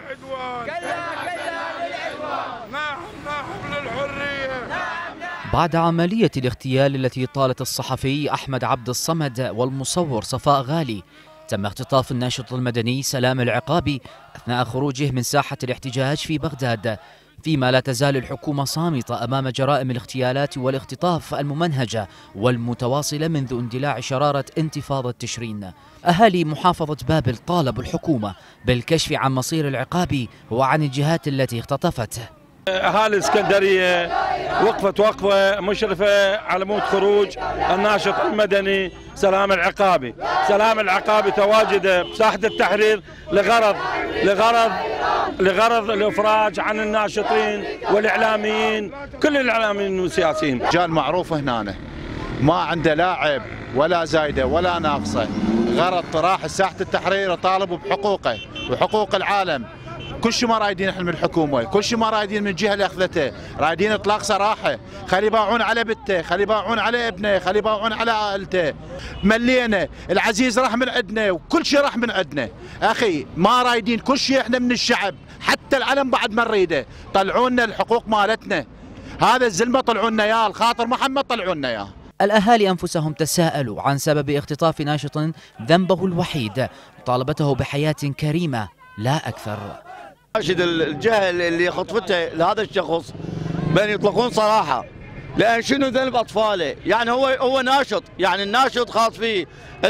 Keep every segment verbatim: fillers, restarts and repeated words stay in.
للعدوان، كلا كلا للعدوان، نعم نعم للحرية. بعد عملية الاغتيال التي طالت الصحفي أحمد عبد الصمد والمصور صفاء غالي، تم اختطاف الناشط المدني سلام العقابي أثناء خروجه من ساحة الاحتجاج في بغداد، فيما لا تزال الحكومة صامتة أمام جرائم الاغتيالات والاختطاف الممنهجة والمتواصلة منذ اندلاع شرارة انتفاضة تشرين. أهالي محافظة بابل طالبوا الحكومة بالكشف عن مصير العقابي وعن الجهات التي اختطفته. أهالي الإسكندرية وقفت وقفة مشرفة على مود خروج الناشط المدني سلام العقابي. سلام العقابي تواجد بساحة التحرير لغرض لغرض لغرض الإفراج عن الناشطين والإعلاميين، كل الإعلاميين والسياسيين. رجال معروف هنا ما عنده لا عيب ولا زايدة ولا ناقصة، غرض راح ساحة التحرير يطالب بحقوقه وحقوق العالم. كل شيء ما رايدين احنا من الحكومه، كل شيء ما رايدين من الجهه اللي اخذته، رايدين اطلاق سراحه، خلي يباعون على بنته، خلي يباعون على ابنه، خلي يباعون على عائلته. ملينا، العزيز راح من عندنا وكل شيء راح من عندنا، اخي ما رايدين كل شيء احنا من الشعب، حتى العلم بعد ما نريده، طلعونا الحقوق مالتنا. هذا الزلمه طلعوا لنا اياه، الخاطر محمد طلعوا لنا اياه. الأهالي أنفسهم تساءلوا عن سبب اختطاف ناشط ذنبه الوحيد مطالبته بحياة كريمة لا أكثر. أناشد الجهة اللي خطفته لهذا الشخص بأن يطلقون صراحة، لأن شنو ذنب أطفاله؟ يعني هو هو ناشط، يعني الناشط خاص فيه،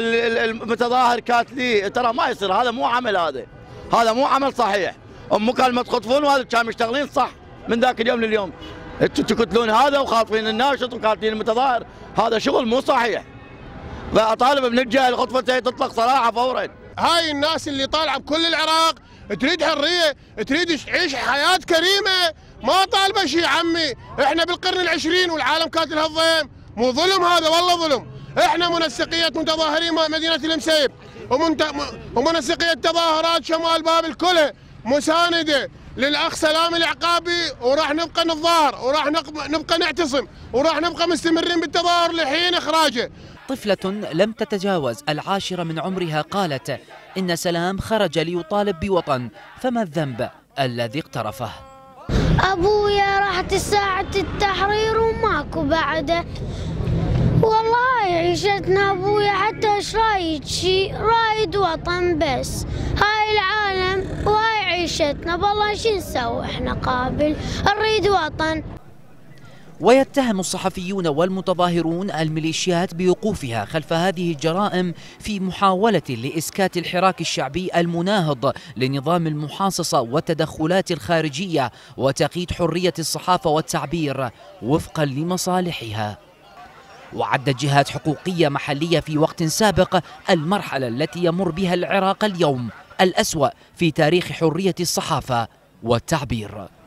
المتظاهر كاتليه، ترى ما يصير، هذا مو عمل، هذا هذا مو عمل صحيح. أم كلمة تخطفون وهذا كانوا مشتغلين صح من ذاك اليوم لليوم، انتم تقتلون هذا وخاطفين الناشط وكاتلين المتظاهر، هذا شغل مو صحيح. فأطالب من الجهة اللي خطفته تطلق صراحة فورا. هاي الناس اللي طالعة بكل العراق تريد حرية، تريد تعيش حياة كريمة، ما طالبة شيء عمي. احنا بالقرن العشرين والعالم كاتل هالضيم، مو ظلم هذا، والله ظلم. احنا منسقية متظاهرين مدينة المسيب ومنسقية تظاهرات شمال بابل كلها مساندة للأخ سلام العقابي، وراح نبقى نتظاهر وراح نبقى نعتصم وراح نبقى مستمرين بالتظاهر لحين إخراجه. طفلة لم تتجاوز العاشرة من عمرها قالت إن سلام خرج ليطالب بوطن، فما الذنب الذي اقترفه؟ أبويا راحت ساعة التحرير وماكو بعده، والله عيشتنا أبويا حتى إيش رايد شي، رايد وطن بس، هاي العالم وهاي عيشتنا، بالله شو نسوي احنا قابل، نريد وطن. ويتهم الصحفيون والمتظاهرون الميليشيات بوقوفها خلف هذه الجرائم في محاولة لإسكات الحراك الشعبي المناهض لنظام المحاصصة والتدخلات الخارجية وتقييد حرية الصحافة والتعبير وفقا لمصالحها. وعدت جهات حقوقية محلية في وقت سابق المرحلة التي يمر بها العراق اليوم الأسوأ في تاريخ حرية الصحافة والتعبير.